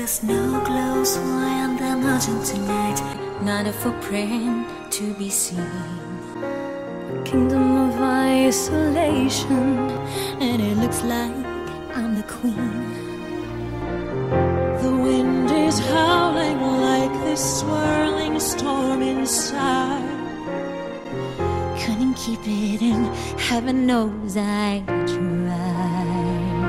snow glows white and magenta night, not a footprint to be seen. A kingdom of isolation, and it looks like I'm the queen. The wind is howling like this swirling storm inside. Couldn't keep it in, heaven knows I tried.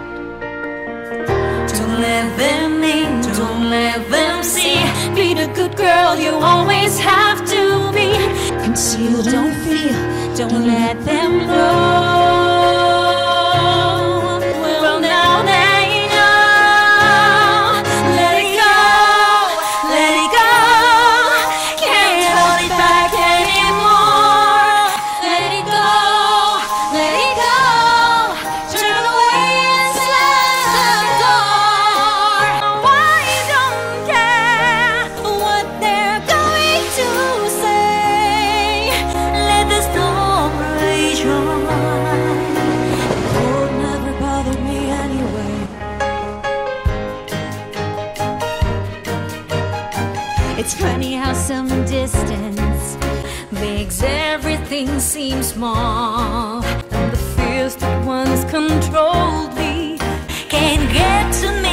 Don't let them in, don't let them see. Be the good girl you always have to be. Conceal, don't feel, don't let them know. Well, now they know. Let it go, let it go. Can't hold it back anymore. Let it go, let it go. Turn away and slam the door. Why don't care what they're going to say. Let the storm rage on. Cold never bothered me anyway. It's funny how some distance makes everything seem small, and the fears that once controlled me can't get to me.